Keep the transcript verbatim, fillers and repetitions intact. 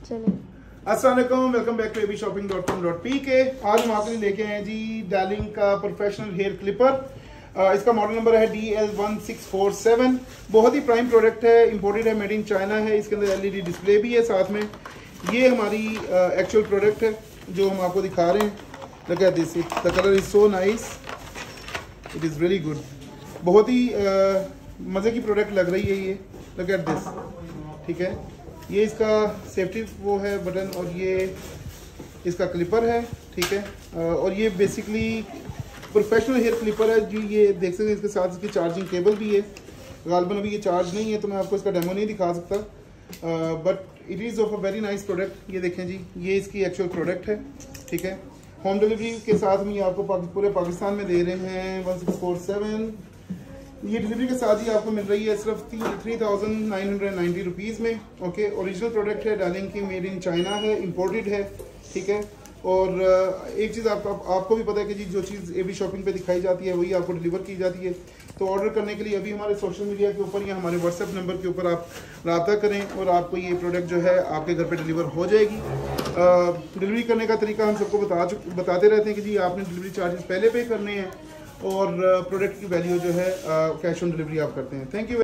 चले अस्सलाम वालेकुम, welcome back to A B shopping dot com dot P K. आज हम आपके लिए लेके आए हैं जी डार्लिंग का प्रोफेशनल हेयर क्लिपर। इसका मॉडल नंबर है D L one six four seven. बहुत ही प्राइम प्रोडक्ट है, इंपोर्टेड है, मेड इन चाइना है। इसके अंदर एल ई डी डिस्प्ले भी है साथ में। ये हमारी एक्चुअल uh, प्रोडक्ट है जो हम आपको दिखा रहे हैं। Look at this, the colour is so nice, it is really good. बहुत ही uh, मज़े की प्रोडक्ट लग रही है ये। लुक एट दिस, ठीक है। ये इसका सेफ्टी वो है बटन, और ये इसका क्लिपर है, ठीक है। और ये बेसिकली प्रोफेशनल हेयर क्लिपर है जी। ये देख सकते हैं, इसके साथ इसकी चार्जिंग केबल भी है। गालबन अभी ये चार्ज नहीं है तो मैं आपको इसका डेमो नहीं दिखा सकता, but it is of a very nice product. ये देखें जी, ये इसकी एक्चुअल प्रोडक्ट है, ठीक है। होम डिलीवरी के साथ हम ये आपको पूरे पाकिस्तान में दे रहे हैं वन सिक्स फोर सेवन। ये डिलीवरी के साथ ही आपको मिल रही है सिर्फ three thousand nine hundred ninety rupees में। ओके, ओरिजिनल प्रोडक्ट है, डार्लिंग की, मेड इन चाइना है, इंपोर्टेड है, ठीक है। और एक चीज़ आप, आप, आपको भी पता है कि जी जो चीज़ ए बी शॉपिंग पे दिखाई जाती है वही आपको डिलीवर की जाती है। तो ऑर्डर करने के लिए अभी हमारे सोशल मीडिया के ऊपर या हमारे व्हाट्सएप नंबर के ऊपर आप रब्ता करें और आपको ये प्रोडक्ट जो है आपके घर पे डिलीवर हो जाएगी। डिलीवरी करने का तरीका हम सबको बता बताते रहते हैं कि जी आपने डिलीवरी चार्जेस पहले पे करने हैं और प्रोडक्ट की वैल्यू जो है कैश ऑन डिलीवरी आप करते हैं। Thank you.